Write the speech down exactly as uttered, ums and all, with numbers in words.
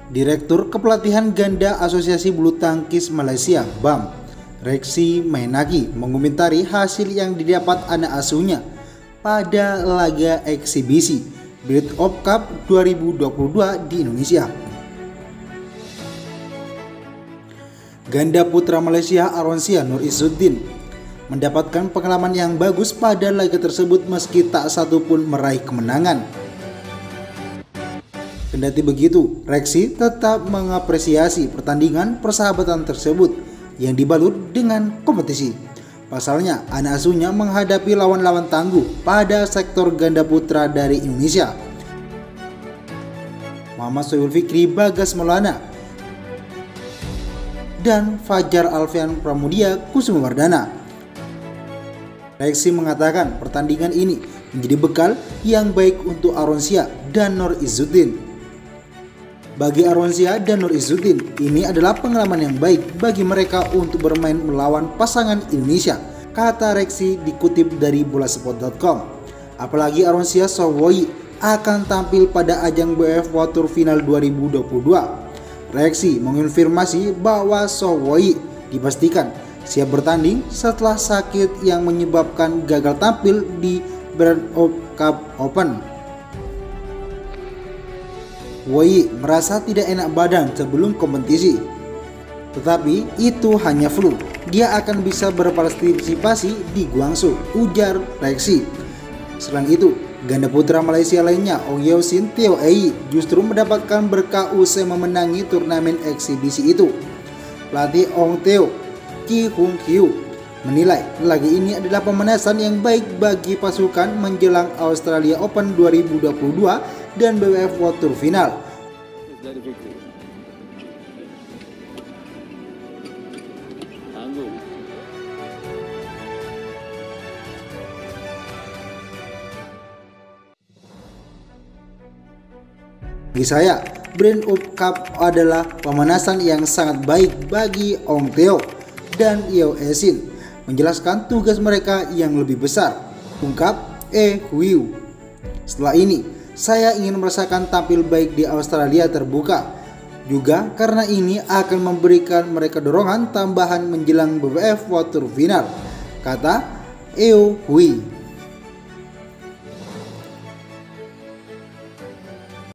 Direktur Kepelatihan Ganda Asosiasi Bulu Tangkis Malaysia B A M, Reksi Mainaki, mengomentari hasil yang didapat anak asuhnya pada laga eksibisi Breed of Cup dua ribu dua puluh dua di Indonesia. Ganda putra Malaysia Arwansyah Nur Izzuddin mendapatkan pengalaman yang bagus pada laga tersebut meski tak satu pun meraih kemenangan. Kendati begitu, Reksi tetap mengapresiasi pertandingan persahabatan tersebut yang dibalut dengan kompetisi. Pasalnya, anak asuhnya menghadapi lawan-lawan tangguh pada sektor ganda putra dari Indonesia, Muhammad Sohibul Fikri Bagas Maulana dan Fajar Alfian Pramudia Kusumawardana. Reksi mengatakan pertandingan ini menjadi bekal yang baik untuk Arwansyah dan Nur Izzuddin. Bagi Arwansyah dan Nur Izzuddin, ini adalah pengalaman yang baik bagi mereka untuk bermain melawan pasangan Indonesia, kata Reksi dikutip dari bolasport dot com. Apalagi Arwansyah Sowoi akan tampil pada ajang B W F World Tour Final dua ribu dua puluh dua. Reksi mengonfirmasi bahwa Sowoi dipastikan siap bertanding setelah sakit yang menyebabkan gagal tampil di Breed of Cup Open. Woi merasa tidak enak badan sebelum kompetisi, tetapi itu hanya flu. Dia akan bisa berpartisipasi di Guangzhou, ujar Reksi. Selain itu, ganda putra Malaysia lainnya Ong Yeo Sin Teo Ei justru mendapatkan berkah usai memenangi turnamen eksibisi itu. Pelatih Ong Teo, Ki Hung Kyu, menilai laga ini adalah pemanasan yang baik bagi pasukan menjelang Australia Open dua ribu dua puluh dua dan B W F World Tour Final. Bagi saya, Breed of Cup adalah pemanasan yang sangat baik bagi Ong Teo dan Yeo Sin menjelaskan tugas mereka yang lebih besar, ungkap E Huiu. Setelah ini, saya ingin merasakan tampil baik di Australia terbuka, juga karena ini akan memberikan mereka dorongan tambahan menjelang B W F World Tour Final, kata Eo Hui.